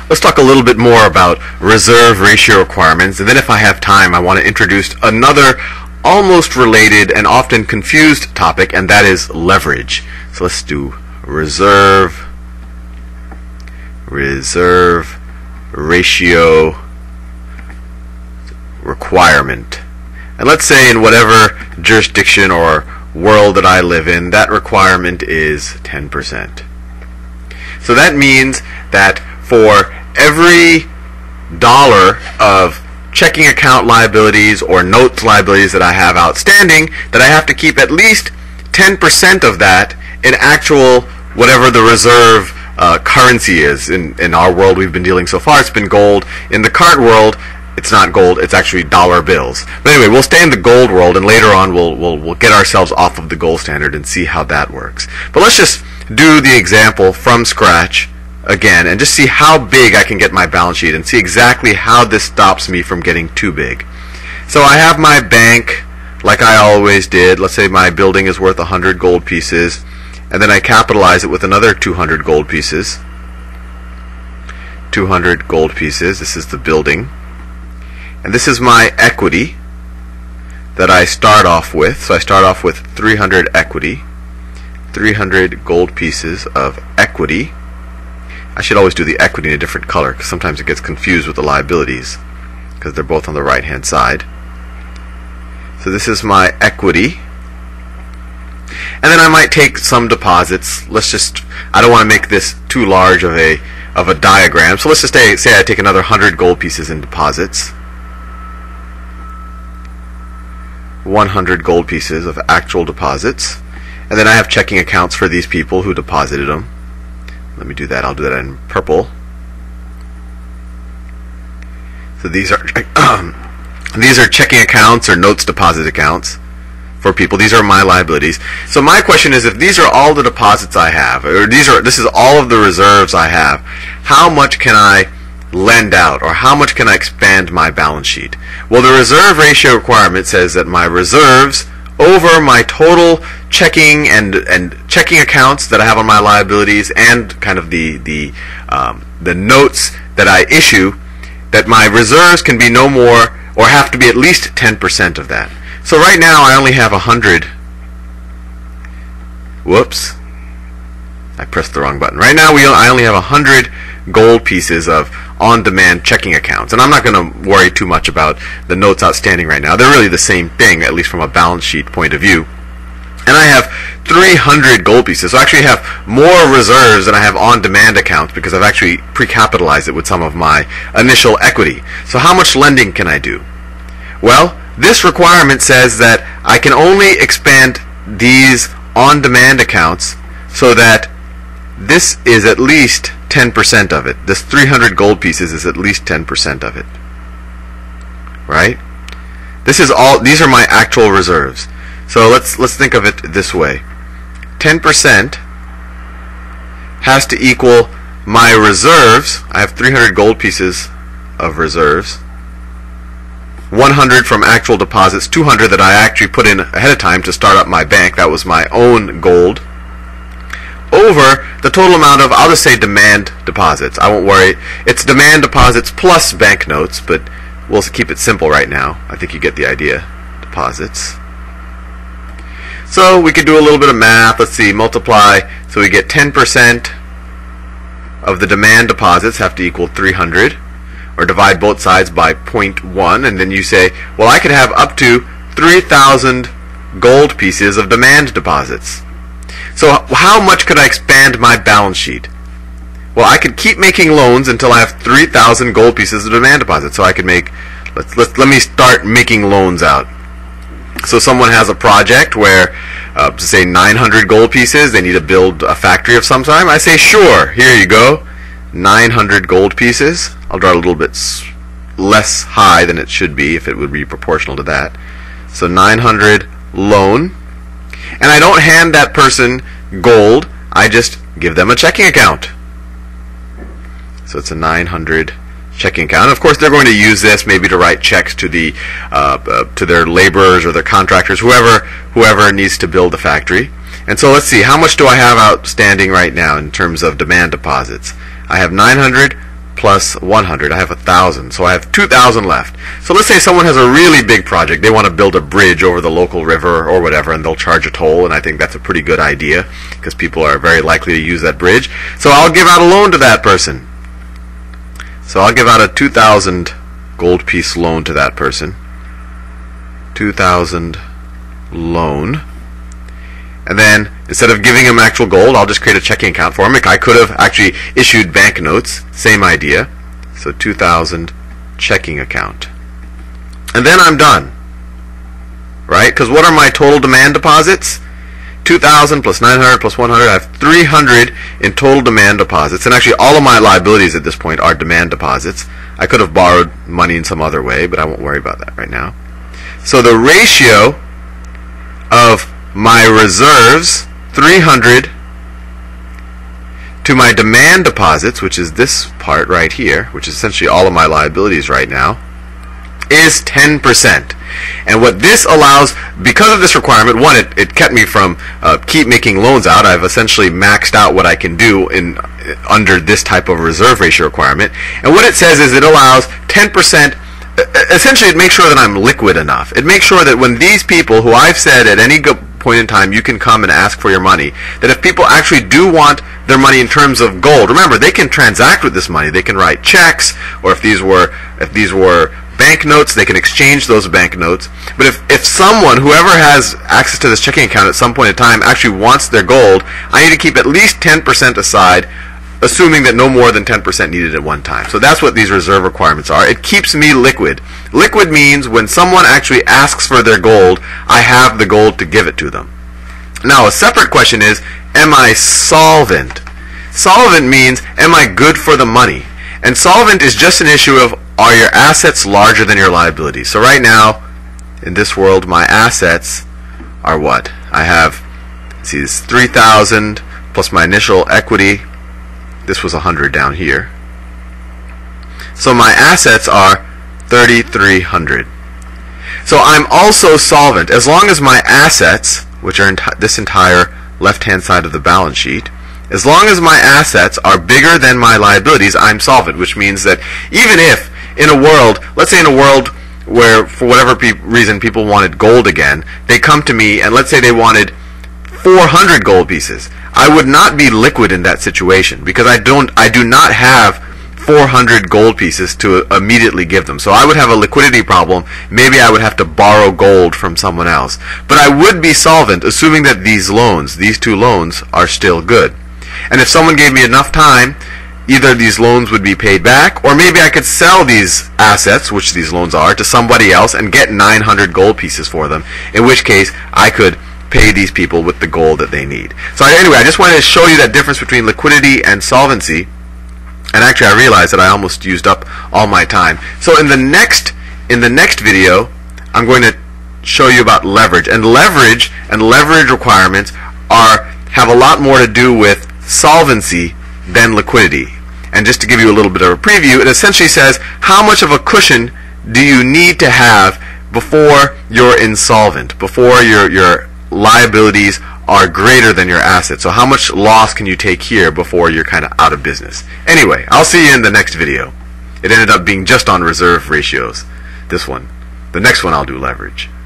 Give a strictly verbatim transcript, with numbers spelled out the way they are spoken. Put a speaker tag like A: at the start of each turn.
A: let's talk a little bit more about reserve ratio requirements, and then if I have time, I want to introduce another almost related and often confused topic, and that is leverage. So let's do reserve reserve ratio requirement. And let's say in whatever jurisdiction or world that I live in, that requirement is ten percent. So that means that for every dollar of checking account liabilities or notes liabilities that I have outstanding, that I have to keep at least ten percent of that in actual whatever the reserve uh, currency is. In, in our world we've been dealing so far, it's been gold. In the current world, it's not gold, it's actually dollar bills. But anyway, we'll stay in the gold world, and later on we'll, we'll, we'll get ourselves off of the gold standard and see how that works. But let's just do the example from scratch again and just see how big I can get my balance sheet and see exactly how this stops me from getting too big. So I have my bank like I always did. Let's say my building is worth one hundred gold pieces, and then I capitalize it with another two hundred gold pieces. two hundred gold pieces. This is the building. And this is my equity that I start off with. So I start off with three hundred equity. three hundred gold pieces of equity. I should always do the equity in a different color because sometimes it gets confused with the liabilities because they're both on the right hand side. So this is my equity. And then I might take some deposits. Let's just, I don't want to make this too large of a of a diagram. So let's just say, say I take another one hundred gold pieces in deposits. one hundred gold pieces of actual deposits. And then I have checking accounts for these people who deposited them. Let me do that. I'll do that in purple. So these are um, these are checking accounts or notes deposit accounts for people. These are my liabilities. So my question is, if these are all the deposits I have, or these are this is all of the reserves I have, how much can I lend out, or how much can I expand my balance sheet? Well, the reserve ratio requirement says that my reserves over my total checking and and checking accounts that I have on my liabilities and kind of the the um, the notes that I issue, that my reserves can be no more or have to be at least ten percent of that. So right now I only have one hundred. Whoops. I pressed the wrong button. Right now we I only have one hundred gold pieces of on-demand checking accounts. And I'm not going to worry too much about the notes outstanding right now. They're really the same thing, at least from a balance sheet point of view. And I have three hundred gold pieces. So I actually have more reserves than I have on-demand accounts because I've actually pre-capitalized it with some of my initial equity. So how much lending can I do? Well, this requirement says that I can only expand these on-demand accounts so that this is at least ten percent of it. This three hundred gold pieces is at least ten percent of it. Right? This is all, these are my actual reserves. So let's let's think of it this way. ten percent has to equal my reserves. I have three hundred gold pieces of reserves. one hundred from actual deposits, two hundred that I actually put in ahead of time to start up my bank. That was my own gold. Over the total amount of, I'll just say demand deposits. I won't worry. It's demand deposits plus banknotes, but we'll keep it simple right now. I think you get the idea. Deposits. So we could do a little bit of math. Let's see, multiply. So we get ten percent of the demand deposits have to equal three hundred, or divide both sides by zero point one, and then you say, well, I could have up to three thousand gold pieces of demand deposits. So how much could I expand my balance sheet? Well, I could keep making loans until I have three thousand gold pieces of demand deposits. So I could make, let's, let's, let me start making loans out. So someone has a project where, uh, say nine hundred gold pieces, they need to build a factory of some time. I say, sure, here you go, nine hundred gold pieces. I'll draw it a little bit less high than it should be if it would be proportional to that. So nine hundred loan. And I don't hand that person gold, I just give them a checking account. So it's a nine hundred checking account. Of course, they're going to use this maybe to write checks to the uh, uh, to their laborers or their contractors, whoever whoever needs to build the factory. And so let's see, how much do I have outstanding right now in terms of demand deposits? I have nine hundred plus one hundred. I have one thousand. So I have two thousand left. So let's say someone has a really big project. They want to build a bridge over the local river or whatever, and they'll charge a toll, and I think that's a pretty good idea because people are very likely to use that bridge. So I'll give out a loan to that person. So I'll give out a two thousand gold piece loan to that person. two thousand loan. And then instead of giving him actual gold, I'll just create a checking account for him. I could have actually issued banknotes, same idea. So two thousand checking account. And then I'm done. Right? Because what are my total demand deposits? two thousand plus nine hundred plus one hundred. I have three hundred in total demand deposits. And actually all of my liabilities at this point are demand deposits. I could have borrowed money in some other way, but I won't worry about that right now. So the ratio of my reserves, three hundred, to my demand deposits, which is this part right here, which is essentially all of my liabilities right now, is ten percent. And what this allows, because of this requirement, one, it, it kept me from uh, keep making loans out. I've essentially maxed out what I can do in under this type of reserve ratio requirement. And what it says is it allows ten percent. Essentially, it makes sure that I'm liquid enough. It makes sure that when these people, who I've said at any point in time you can come and ask for your money, that if people actually do want their money in terms of gold, remember, they can transact with this money. They can write checks, or if these were if these were banknotes, they can exchange those banknotes. But if, if someone, whoever has access to this checking account at some point in time, actually wants their gold, I need to keep at least ten percent aside, assuming that no more than ten percent needed at one time. So that's what these reserve requirements are. It keeps me liquid. Liquid means when someone actually asks for their gold, I have the gold to give it to them. Now, a separate question is, am I solvent? Solvent means, am I good for the money? And solvent is just an issue of, are your assets larger than your liabilities? So right now, in this world, my assets are what? I have, let's see, this three thousand plus my initial equity. This was one hundred down here. So my assets are thirty-three hundred. So I'm also solvent. As long as my assets, which are enti- this entire left-hand side of the balance sheet, as long as my assets are bigger than my liabilities, I'm solvent, which means that even if in a world, let's say in a world where for whatever pe- reason people wanted gold again, they come to me and let's say they wanted four hundred gold pieces. I would not be liquid in that situation because I don't I do not have four hundred gold pieces to immediately give them. So I would have a liquidity problem. Maybe I would have to borrow gold from someone else. But I would be solvent, assuming that these loans, these two loans, are still good. And if someone gave me enough time, either these loans would be paid back, or maybe I could sell these assets, which these loans are, to somebody else and get nine hundred gold pieces for them, in which case I could pay these people with the gold that they need. So anyway, I just wanted to show you that difference between liquidity and solvency. And actually I realized that I almost used up all my time. So in the next in the next video, I'm going to show you about leverage. And leverage and leverage requirements are have a lot more to do with solvency than liquidity. And just to give you a little bit of a preview, it essentially says how much of a cushion do you need to have before you're insolvent, before your your liabilities are greater than your assets. So how much loss can you take here before you're kind of out of business? Anyway, I'll see you in the next video. It ended up being just on reserve ratios, this one. The next one I'll do leverage.